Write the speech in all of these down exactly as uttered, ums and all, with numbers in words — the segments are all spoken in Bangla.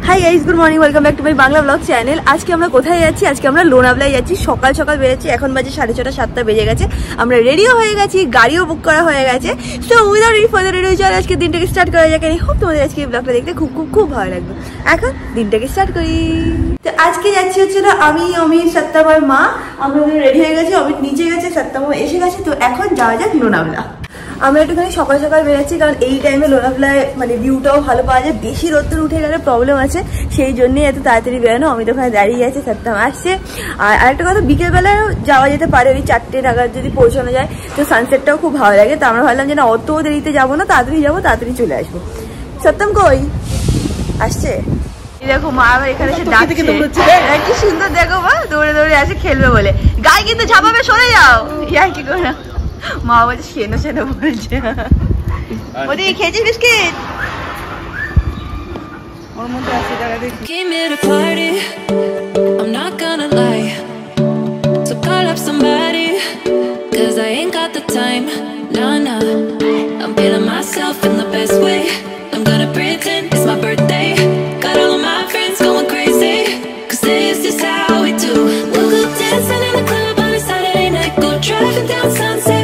High guys, good morning, welcome back to my Bangla vlog channel. আজকে আমরা কোথায় যাচ্ছি? আজকে আমরা লোনাভলায় যাচ্ছি। সকাল সকাল বেরোচ্ছি, এখন বাজে সাড়ে ছটা সাতটা বেজে গেছে। আমরা রেডিও হয়ে গেছি, গাড়িও বুক করা হয়ে গেছে। So without any further ado চল আজকে দিনটাকে স্টার্ট করা যাক। আমি হোপ তোমাদের আজকে এই ব্লগটা দেখতে খুব খুব খুব ভালো লাগবে। এখন দিনটাকে স্টার্ট করি। তো আজকে যাচ্ছি হচ্ছে না আমি অমিত সত্যম আর মা, আমরা রেডি হয়ে গেছি। অমিত নিচে গেছে, সত্যম এসে গেছে। তো এখন যাওয়া যাক লোনাভলা। আমরা একটুখানি সকাল সকাল বেরোচ্ছি, কারণ এই টাইমে লোনাভলায় মানে ভিউটাও ভালো পাওয়া যায়। বেশি রোদ্দুর উঠে গেলে প্রবলেম আছে, সেই জন্যই এত তাড়াতাড়ি বেরোনো। আমি তো ওখানে দাঁড়িয়ে আছে, সত্যম আসছে। আর আরেকটা কথা, বিকেলবেলাও যাওয়া যেতে পারে, ওই চারটে নাগাদ যদি পৌঁছানো যায়। তো সানসেটটাও খুব ভালো লাগে। তো আমরা ভাবলাম যে না, অত দেরিতে যাবো না, তাড়াতাড়ি যাবো, তাড়াতাড়ি চলে আসবো। সত্যম কই আসছে? দেখো মা আবার এখানে এসে ডাকছে, কি সুন্দর দেখো মা, দৌড়ে দৌড়ে আসে খেলবে বলে। গায়ে কিন্তু ঝাপাবে, সরে যাও। ইয়া কি করে মা বলছে সেনো সেনো বলছে। ওদি খেয়েছিস বিস্কিট? ওর মধ্যে আছে, দাঁড়া দেখি। Came here to party, I'm not gonna lie. So call up somebody, cause I ain't got the time. Nah, nah, I'm feeling myself in the best way. I'm gonna pretend it's my birthday. Got all of my friends going crazy, cause this is how we do. We'll go dancing in the club on a Saturday night. Go driving down Sunset.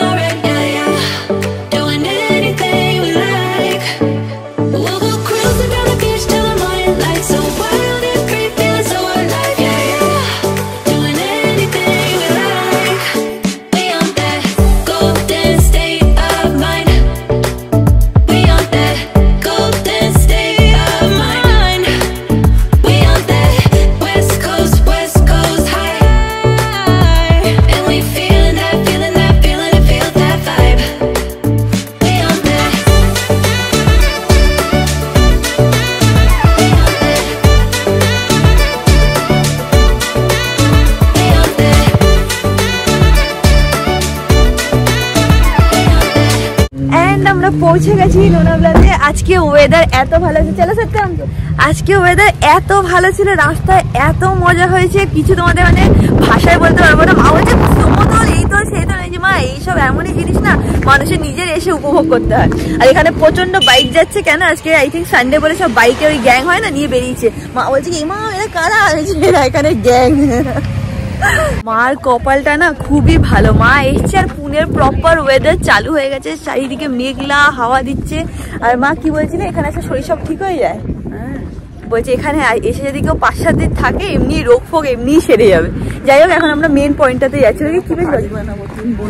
পৌঁছে গেছি লোনাভলাতে। আজকে ওয়েদার এত ভালো আছে, চলো সত্যি আজকে ওয়েদার এত ভালো ছিল, রাস্তায় এত মজা হয়েছে, কিছু তোমাদের মানে ভাষায় বলতে পারবো না। মা বলছে সমতল এই তো সেই তো, যে মা এইসব এমনই জিনিস না মানুষের নিজের এসে উপভোগ করতে হয়। আর এখানে প্রচন্ড বাইক যাচ্ছে, কেন আজকে আই থিঙ্ক সানডে বলে সব বাইকে ওই গ্যাং হয় না, নিয়ে বেরিয়েছে। মা বলছে কি মা এরা কারা? এরা এখানে গ্যাং। মার কপালটা না খুবই ভালো, মা এসছে আর পুনের প্রপার ওয়েদার চালু হয়ে গেছে, চারিদিকে মেঘলা হাওয়া দিচ্ছে। আর মা কি বলছিল, এখানে এসে শরীর সব ঠিক হয়ে যায়। বলছে এখানে এসে যদি কেউ পাঁচ সাত দিন থাকে, এমনি রোগ ফোগ এমনি সেরে যাবে। যাই হোক, এখন আমরা মেন পয়েন্টটাতে যাচ্ছি। কি বেশ বাড়ি বানাবো,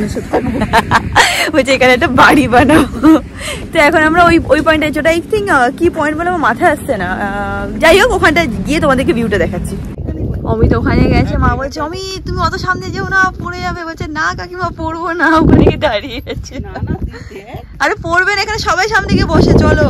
বলছে এখানে একটা বাড়ি বানাবো। তো এখন আমরা ওই ওই পয়েন্টে যেটা আই থিঙ্ক কি পয়েন্ট বলে আমার মাথায় আসছে না। যাই হোক, ওখানটা গিয়ে তোমাদেরকে ভিউটা দেখাচ্ছি। অমিত ওখানে গেছে, মা বলছে অমিত তুমি অত সামনে যেও না, পড়ে যাবে। বলছে না কাকিমা পড়বো না, ওখানে গিয়ে দাঁড়িয়ে আছে। আরে পড়বেন, এখানে সবাই সামনে গিয়ে বসে, চলো।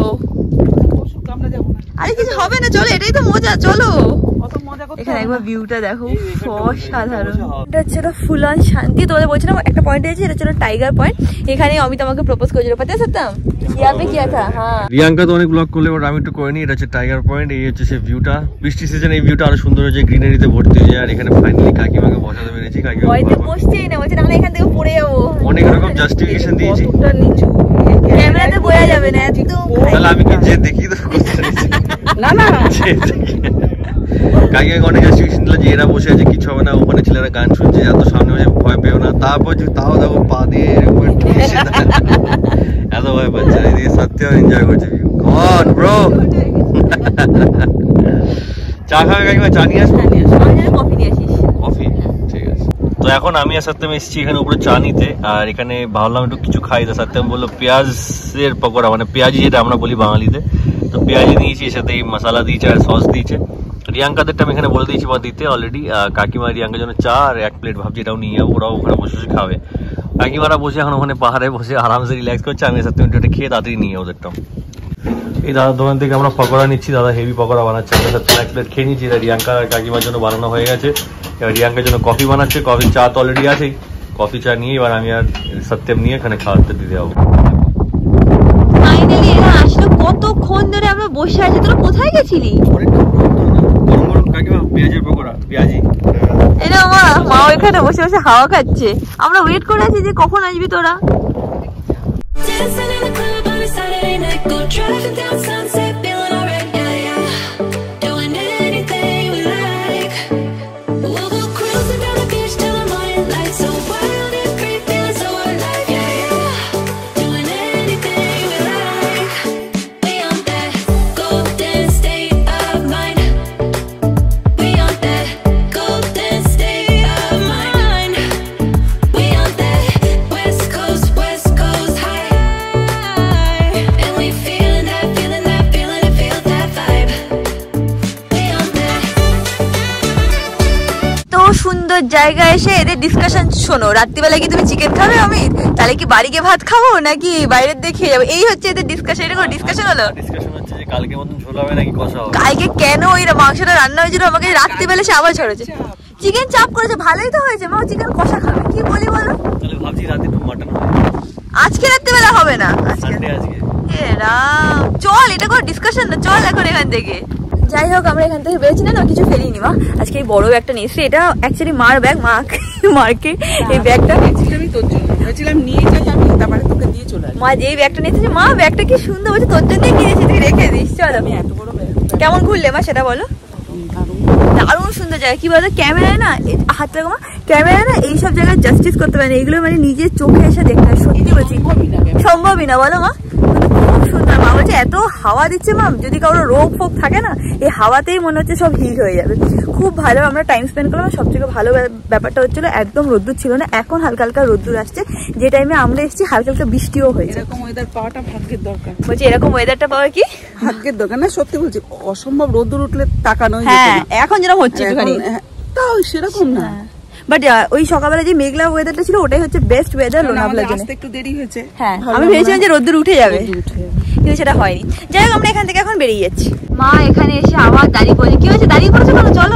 আরে কিছু হবে না, চলো, এটাই তো মজা, চলো। এখানে একবার ভিউটা দেখো, অসাধারণ। এটা হচ্ছে ফুল অন শান্তি। তোমাদের বলছিলাম একটা পয়েন্ট আছে, এটা হচ্ছে টাইগার পয়েন্ট। এখানে অমিত আমাকে প্রপোজ করেছিল, পাতা সত্যম ইয়াপে কিয়া থা। হ্যাঁ, রিয়াঙ্কা তো অনেক ব্লগ করলে, বাট আমি একটু করিনি। এটা হচ্ছে টাইগার পয়েন্ট। এই হচ্ছে সে ভিউটা। বৃষ্টি সিজনে এই ভিউটা আরো সুন্দর হয়েছে, গ্রিনারিতে ভর্তি হয়ে যায়। আর এখানে ফাইনালি কাকিমাকে বসাতে পেরেছি। কাকিমা ভয়তে বসছেই না, বলছে নাহলে এখান থেকে পড়ে যাবো। অনেক রকম জাস্টিফিকেশন দিয়েছি, ক্যামেরাতে বোঝা যাবে না একদম। তাহলে আমি কি যে দেখি তো না না কাকিমাকে অনেক জাস্টিফিকেশন দিল যে এরা বসে আছে, কিছু হবে না, ওখানে ছেলেরা গান শুনছে, এত সামনে বসে ভয় পেও না। তারপর তাও দেখো পা দিয়ে এত ভয় পাচ্ছে, এদিকে সত্যি এনজয় করছে। কন ব্রো চা খাবে কাকিমা? চা নিয়ে আসবো, কফি নিয়ে আসিস। কফি ঠিক আছে। তো এখন আমি আর সত্যম এসেছি এখানে উপরে চা নিতে। আর এখানে ভাবলাম একটু কিছু খাই। তো সত্যম বললো পেঁয়াজের পকোড়া, মানে পেঁয়াজি যেটা আমরা বলি বাঙালিতে। তো পেঁয়াজি নিয়েছি, এর সাথে এই মশলা দিয়েছে আর সস দিয়েছে। রিয়াঙ্কাদেরটা আমি এখানে বলে দিয়েছি বা দিতে অলরেডি। কাকিমা রিয়াঙ্কার জন্য চা আর এক প্লেট ভাবছি এটাও নিয়ে যাবো, ওরাও ওখানে বসে বসে খাবে। কাকিমারা বসে এখন ওখানে পাহাড়ে বসে আরামসে রিল্যাক্স করছে। আমি সাথে মিনিট খেয়ে তাড়াতাড়ি নিয়ে ওদেরটাও। এই দাদার দোকান থেকে আমরা পকোড়া নিচ্ছি, দাদা হেভি পকোড়া বানাচ্ছে। আমরা সাথে এক প্লেট খেয়ে নিচ্ছি। এটা রিয়াঙ্কা আর কাকিমার জন্য বানানো হয়ে গেছে। এবার রিয়াঙ্কার জন্য কফি বানাচ্ছে, কফি চা তো অলরেডি আছেই। কফি চা নিয়ে এবার আমি আর সত্যম নিয়ে এখানে খাওয়াতে দিতে যাবো। ফাইনালি এরা আসলো, কতক্ষণ ধরে আমরা বসে আছি। তোরা কোথায় গেছিলি? কাকিমা পেঁয়াজের পকোড়া, পেঁয়াজি। এটা মা মা ওইখানে বসে বসে হাওয়া খাচ্ছে, আমরা ওয়েট করে আছি যে কখন আসবি তোরা। জায়গায় এসে এদের ডিসকাশন শোনো। রাত্রিবেলা কি তুমি চিকেন খাবে অমিত? তাহলে কি বাড়ি গিয়ে ভাত খাবো নাকি বাইরের দিয়ে খেয়ে যাবো? এই হচ্ছে এদের ডিসকাশন। এটা কোনো ডিসকাশন হলো? ডিসকাশন হচ্ছে যে কালকে মতন ঝোল হবে নাকি কষা হবে। কালকে কেন ওই মাংসটা রান্না হয়েছিল আমাকে রাত্রিবেলা সে আবার ছড়েছে। চিকেন চাপ করেছে, ভালোই তো হয়েছে। মা চিকেন কষা খাবে, কি বলি বলো? তাহলে ভাবছি রাতে একটু মাটন হবে। আজকে রাত্রিবেলা হবে না, সানডে আজকে। এ রাম, চল এটা কোনো ডিসকাশন না, চল এখন এখান থেকে। যাই হোক আমরা এখান থেকে বেরোচ্ছি না, কিছু ফেলিনি মা। আজকে এই বড় ব্যাগটা নিয়ে এসছি, এটা অ্যাকচুয়ালি মার ব্যাগ। মা মার্কে এই ব্যাগটা আমি তোর জন্য ভেবেছিলাম নিয়ে যাই আমি, তারপরে তোকে দিয়ে চলে আসি। মা যেই ব্যাগটা নিয়েছে, মা ব্যাগটা কি সুন্দর বলছে, তোর জন্যই কিনেছি, তুই রেখে দিস। চল। আমি এত বড় ব্যাগ কেমন ঘুরলে মা সেটা বলো? দারুণ সুন্দর জায়গা। কি বলতো ক্যামেরায় না, হাত লাগো মা, ক্যামেরায় না এইসব জায়গায় জাস্টিস করতে পারে না, এগুলো মানে নিজের চোখে এসে দেখতে হয়। সত্যি বলছি সম্ভবই না, বলো মা? খুব সুন্দর। মা বলছে এত হাওয়া দিচ্ছে মাম, যদি কারো রোগ ফোগ থাকে না এই হাওয়াতেই মনে হচ্ছে সব হিট হয়ে যাবে। খুব ভালো আমরা টাইম স্পেন্ড করলাম। সব থেকে ভালো ব্যাপারটা হচ্ছিল একদম রোদ্দুর ছিল না, এখন হালকা হালকা রোদ্দুর আসছে। যে টাইমে আমরা এসেছি হালকা হালকা বৃষ্টিও হয়েছে। এরকম ওয়েদার পাওয়াটা ভাগ্যের দরকার। বলছি এরকম ওয়েদারটা পাওয়া কি ভাগ্যের দরকার না, সত্যি বলছি। অসম্ভব রোদ্দুর উঠলে টাকা নয়। হ্যাঁ এখন যেরকম হচ্ছে তাও সেরকম না, বাট ওই সকালবেলা যে মেঘলা ওয়েদারটা ছিল ওটাই হচ্ছে বেস্ট ওয়েদার লোনাভলার জন্য। একটু দেরি হয়েছে। হ্যাঁ আমি ভেবেছিলাম যে রোদ্দুর উঠে যাবে, কিন্তু সেটা হয়নি। যাই হোক আমরা এখান থেকে এখন বেরিয়ে যাচ্ছি। মা এখানে এসে আবার দাঁড়িয়ে পড়েছে। কি হয়েছে দাঁড়িয়ে পড়েছে কেন? চলো।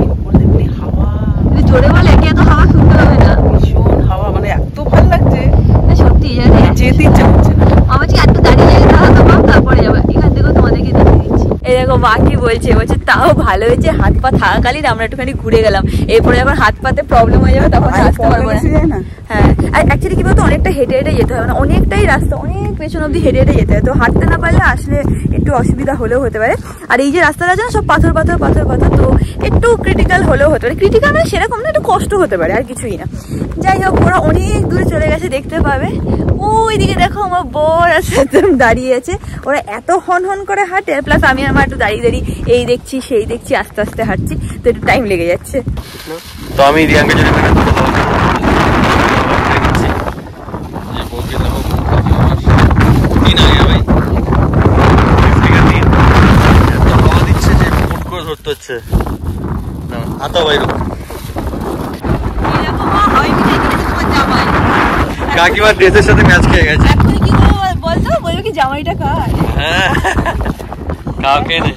জোরে বলে কি এত হাওয়া শুনতে হবে না? ভীষণ হাওয়া, মানে এত ভালো লাগছে সত্যি। যেতে ইচ্ছা করছে না। আমার কি একটু দাঁড়িয়ে যাই তারপরে যাবো। এখান থেকেও তোমাদেরকে দেখিয়ে দিচ্ছি। এই দেখো মা কি বলছে, বলছে তাও ভালো হয়েছে হাত পা থাকাকালীন আমরা একটুখানি ঘুরে গেলাম। এরপরে যখন হাত পাতে প্রবলেম হয়ে যাবে তখন আসতে পারবো না। হ্যাঁ আর অ্যাকচুয়ালি কি বলতো অনেকটা হেঁটে হেঁটে যেতে হবে না, অনেকটাই রাস্তা, অনেক পেছন অব্দি হেঁটে হেঁটে যেতে হয়। তো হাঁটতে না পারলে আসলে একটু অসুবিধা হলেও হতে পারে। আর এই যে রাস্তাটা আছে না সব পাথর পাথর পাথর পাথর, তো একটু ক্রিটিক্যাল হলেও হতে পারে। ক্রিটিক্যাল মানে সেরকম না, একটু কষ্ট হতে পারে, আর কিছুই না। যাই হোক ওরা অনেক দূরে চলে গেছে, দেখতে পাবে ওই দিকে দেখো আমার বর আছে দাঁড়িয়ে আছে। ওরা এত হন হন করে হাঁটে, প্লাস আমি আমার একটু দাঁড়িয়ে দাঁড়িয়ে এই দেখছি সেই দেখছি, আস্তে আস্তে হাঁটছি, তো একটু টাইম লেগে যাচ্ছে। তো আমি রিয়াঙ্কা যদি হচ্ছে কাকিমা ড্রেসের সাথে ম্যাচ খেয়ে গেছে। এখন কি বলতো, বলবো কি জামাইটা কার? হ্যাঁ কাউকে নেই।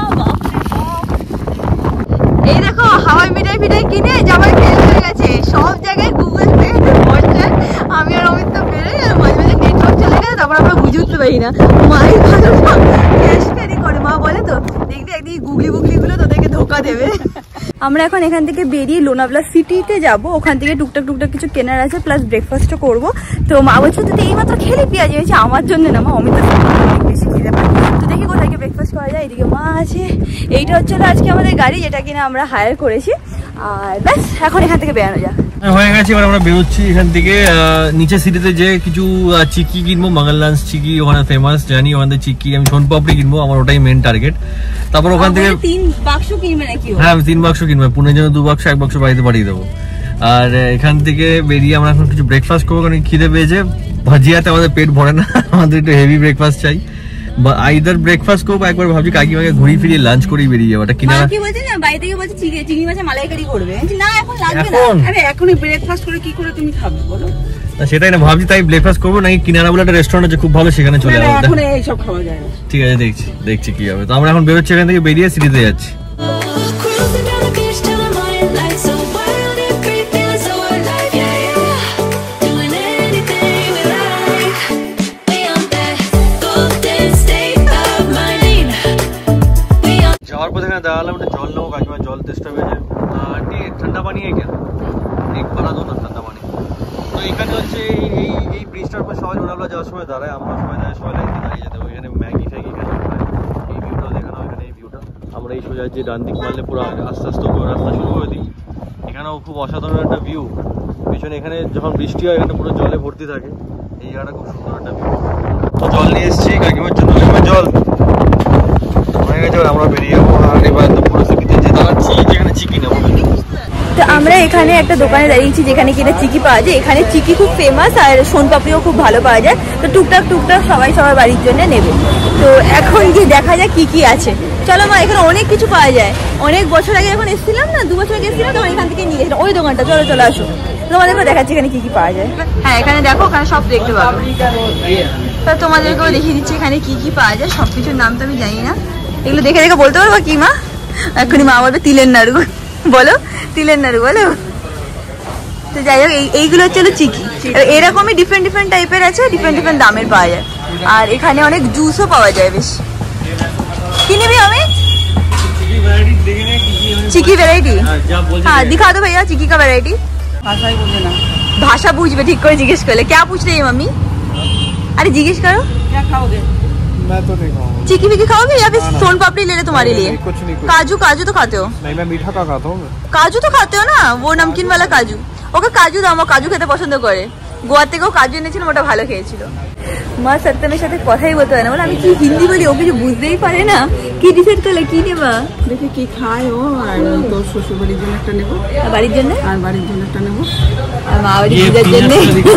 এই দেখো হাওয়াই মিঠাই ফিটাই কিনে জামাই ফেল হয়ে গেছে সব জায়গায়। গুগল পে বসছে, আমি আর অমিত তো বেরোই, আর মাঝে মাঝে নেটওয়ার্ক চলে গেছে, তারপর আমরা বুঝে উঠতে পারি না। মাই ভালো ক্যাশ ক্যারি করে। মা বলে তো দেখবি একদিন গুগলি বুগলি গুলো তোদেরকে ধোকা দেবে। আমরা এখন এখান থেকে বেরিয়ে লোনাভলা সিটিতে যাব, ওখান থেকে টুকটাক টুকটাক কিছু কেনার আছে, প্লাস ব্রেকফাস্টও করবো। তো মা বলছে তুই এইমাত্র খেলি পেঁয়াজ হয়েছে, আমার জন্য না মা, অমিত বেশি খেতে পারে। তো দেখি কোথায় গিয়ে ব্রেকফাস্ট করা যায়। এদিকে মা আছে। এইটা হচ্ছে আজকে আমাদের গাড়ি, যেটা কিনা আমরা হায়ার করেছি। আর ব্যাস এখন এখান থেকে বেরানো যাক। হয়ে গেছে, এবার আমরা বেরোচ্ছি এখান থেকে। নিচে সিটিতে যে কিছু চিকি কিনবো, বাঙাল লাঞ্চ চিকি ওখানে ফেমাস, জানি ওখান থেকে চিকি আমি সোনপাপড়ি কিনবো, আমার ওটাই মেন টার্গেট। তারপর ওখান থেকে তিন বাক্স কিনবে নাকি? হ্যাঁ আমি তিন বাক্স কিনবো, পুনের জন্য দু বাক্স, এক বাক্স বাড়িতে পাঠিয়ে দেবো। আর এখান থেকে বেরিয়ে আমরা এখন কিছু ব্রেকফাস্ট করবো, কারণ খিদে পেয়েছে। ভাজিয়াতে আমাদের পেট ভরে না, আমাদের একটু হেভি ব্রেকফাস্ট চাই। বা আইদার ব্রেকফাস্ট করবো, একবার ভাবছি কাকিমাকে ঘুরিয়ে ফিরিয়ে লাঞ্চ করেই বেরিয়ে যাবো। কিনা কি বলছে না, বাড়ি থেকে বলছে চিংড়ি মাছের মালাইকারি করবে। না এখন লাগবে না, আরে এখনই ব্রেকফাস্ট করে কি করে তুমি খাবে বলো? সেটাই না ভাবছি, তাই ব্রেকফাস্ট করবো নাকি কিনারা বলে একটা রেস্টুরেন্ট আছে খুব ভালো, সেখানে চলে যাবো। এখন এইসব খাওয়া যায় না। ঠিক আছে দেখছি দেখছি কি হবে। তো আমরা এখন বেরোচ্ছি এখান থেকে, বেরিয়ে সিটিতে যাচ্ছি। যাওয়ার পথে এখানে দাঁড়ালাম, একটা জল নেবো, কাকিমা জল তেষ্টা পেয়েছে। আন্টি ঠান্ডা পানি কেন এক পারা দো না ঠান্ডা পানি। তো এখানে হচ্ছে এই এই ব্রিজটার উপর সবাই লোনাভলা যাওয়ার সময় দাঁড়ায়, আমরা সবাই দাঁড়ায়, সবাই লাইনে দাঁড়িয়ে যেতে হবে। এখানে ম্যাগি ফ্যাগি খেতে হবে। এই ভিউটা দেখানো, এখানে এই ভিউটা আমরা এই সোজা যে ডান দিক মারলে পুরো আস্তে আস্তে করে রাস্তা শুরু করে দিই। এখানেও খুব অসাধারণ একটা ভিউ। পিছনে এখানে যখন বৃষ্টি হয় এখানে পুরো জলে ভর্তি থাকে, এই জায়গাটা খুব সুন্দর একটা ভিউ। তো জল নিয়ে এসেছি কাকিমার জন্য, জল আমরা বেরিয়ে যাবো। আর এবার তো পুরো সিটিতে যে দাঁড়াচ্ছি, যেখানে চিকি নেবো। তো আমরা এখানে একটা দোকানে দাঁড়িয়েছি যেখানে কিনা চিকি পাওয়া যায়। এখানে চিকি খুব ফেমাস, আর সোনপাপড়িও খুব ভালো পাওয়া যায়। তো টুকটাক টুকটাক সবাই সবার বাড়ির জন্য নেবে। তো এখন গিয়ে দেখা যাক কি কি আছে। চলো মা, এখানে অনেক কিছু পাওয়া যায়। অনেক বছর আগে যখন এসেছিলাম না, দু বছর আগে এসেছিলাম, তখন এখান থেকে নিয়ে গেছিলাম ওই দোকানটা। চলো চলো আসো, তোমাদেরকে দেখাচ্ছি এখানে কি কি পাওয়া যায়। হ্যাঁ এখানে দেখো, ওখানে সব দেখতে পাবো। তা তোমাদেরকেও দেখিয়ে দিচ্ছি এখানে কি কি পাওয়া যায়। সব কিছুর নাম তো আমি জানি না, এগুলো দেখে দেখে বলতে পারবো কি মা? এখনই মা বলবে তিলের নাড়ু। বলো তিলের নাড়ু বলো। তো যাই হোক, এইগুলো হচ্ছে চিকি। এরকমই ডিফারেন্ট ডিফারেন্ট টাইপের আছে, ডিফারেন্ট ডিফারেন্ট দামের পাওয়া যায়। আর এখানে অনেক জুসও পাওয়া যায় বেশ। কি নিবি আমি? চিকি ভ্যারাইটি? हाँ दिखा दो भैया चिकी का वैरायटी। भाषा ही बोले ना, भाषा पूछबे ठीक করে জিজ্ঞেস করলে। क्या पूछ रही है मम्मी? अरे जिज्ञेस करो। क्या खाओगे? मैं तो नहीं खाऊंगा। चिकी विकी खाओगे या फिर सोन पापड़ी ले ले तुम्हारे लिए? कुछ नहीं, कुछ काजू काजू तो खाते हो? नहीं, मैं मीठा का खाता हूँ। काजू तो खाते हो ना, वो नमकीन वाला काजू। ওকে কাজু দাও, ও কাজু খেতে পছন্দ করে। গোয়া থেকেও কাজু এনেছিলাম, ওটা ভালো খেয়েছিল। মা সত্যমের সাথে কথাই বলতে পারে না, বলে আমি কি হিন্দি বলি, ও কিছু বুঝতেই পারে না। কি ডিসাইড করলে কি নেবা? দেখি কি খায় ও। আর তোর শ্বশুর বাড়ির জন্য একটা নেবো, আর বাড়ির জন্য আর বাড়ির জন্য একটা নেবো, আর মা বাড়ির পূজার জন্য।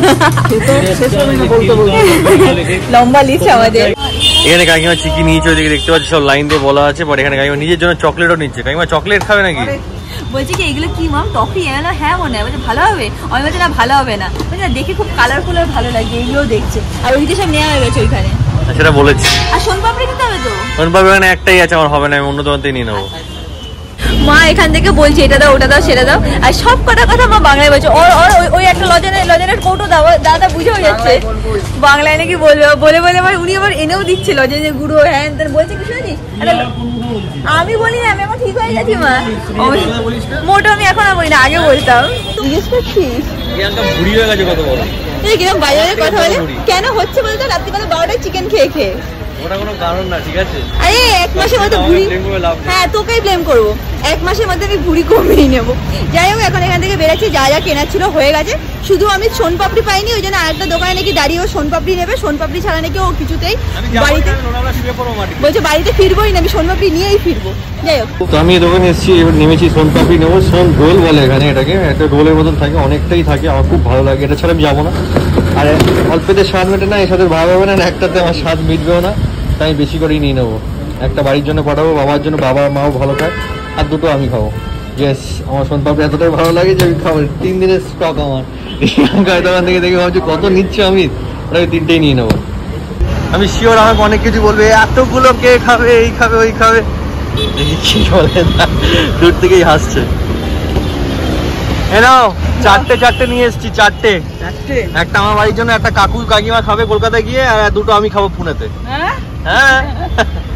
লম্বা লিস্ট আমাদের। এখানে কাকিমা চিকি নিয়েছে, ওইদিকে দেখতে পাচ্ছি সব লাইন দিয়ে বলা আছে। বাট এখানে কাকিমা নিজের জন্য চকলেটও নিচ্ছে। কাকিমা চকলেট খাবে নাকি? বলছি কি এগুলো কি মাম টফি? হ্যাঁ মনে হয়, বলছে ভালো হবে। আমি বলছি না ভালো হবে না, বলছি না দেখে খুব কালারফুল আর ভালো লাগছে। এগুলোও দেখছে, আর ওইদিকে সব নেওয়া হয়ে গেছে ওইখানে। সেটা বলেছি। আর সোনপাপড়ি নিতে হবে তো? সোনপাপড়ি এখানে একটাই আছে, আমার হবে না, আমি অন্য দোকান থেকে নিয়ে নেবো। মা এখান থেকে বলছে এটা দাও ওটা দাও সেটা দাও, আর সব কটা কথা মা বাংলায় বলছে। ওর ওর ওই একটা লজেনের লজেনের কৌটো দাও, দাদা বুঝেও যাচ্ছে বাংলায় নাকি বলবে। বলে বলে আবার উনি আবার এনেও দিচ্ছে লজেনের গুঁড়ো হ্যান তেন। বলছে কি শুনি আমি বলি না, আমি এখন ঠিক হয়ে গেছি মা। মোটো আমি এখন বলি না, আগে বলতাম। জিজ্ঞেস করছিস বুড়ি হয়ে গেছে কত বড়? এই কিরকম বাজারে কথা বলে কেন হচ্ছে বলতো? রাত্রিবেলা বারোটায় চিকেন খেয়ে খেয়ে। ওটা কোনো কারণ না, ঠিক আছে? আরে এক মাসের মধ্যে ভুড়ি, হ্যাঁ তোকেই ব্লেম করবো। এক মাসের মধ্যে আমি ভুড়ি কমিয়ে নেবো। যাই হোক এখন এখান থেকে বেরোচ্ছি, যা যা কেনার ছিল হয়ে গেছে। শুধু আমি সোনপাপড়ি পাইনি, ওই জন্য আরেকটা দোকানে নাকি দাঁড়িয়ে ও সোনপাপড়ি নেবে। সোনপাপড়ি ছাড়া নাকি ও কিছুতেই বাড়িতে বলছে বাড়িতে ফিরবোই না, আমি সোনপাপড়ি নিয়েই ফিরবো। যাই হোক তো আমি এই দোকানে এসেছি, এবার নেমেছি সোনপাপড়ি নেবো। সোন রোল বলে এখানে এটাকে, একটা রোলের মতন থাকে, অনেকটাই থাকে, আমার খুব ভালো লাগে। এটা ছাড়া আমি যাবো না। আর অল্পেতে স্বাদ মেটে না, এর সাথে ভালো হবে না, একটাতে আমার স্বাদ মিটবেও না, তাই বেশি করেই নিয়ে নেবো। একটা বাড়ির জন্য পাঠাবো, বাবার জন্য, বাবা মাও ভালো খায়, আর দুটো আমি খাবো। ইয়েস, আমার সোনপাপড়ি এতটাই ভালো লাগে যে আমি খাবো। তিন দিনের স্টক আমার। দোকান থেকে দেখে ভাবছি কত নিচ্ছে, আমি ওটা তিনটেই নিয়ে নেবো। আমি শিওর আমাকে অনেক কিছু বলবে, এতগুলো কে খাবে, এই খাবে ওই খাবে, কি বলে না, দূর থেকেই হাসছে। এনাও চারটে চারটে নিয়ে এসেছি, চারটে। একটা আমার বাড়ির জন্য, একটা কাকু কাকিমা খাবে কলকাতায় গিয়ে, আর দুটো আমি খাবো পুনেতে। হ্যাঁ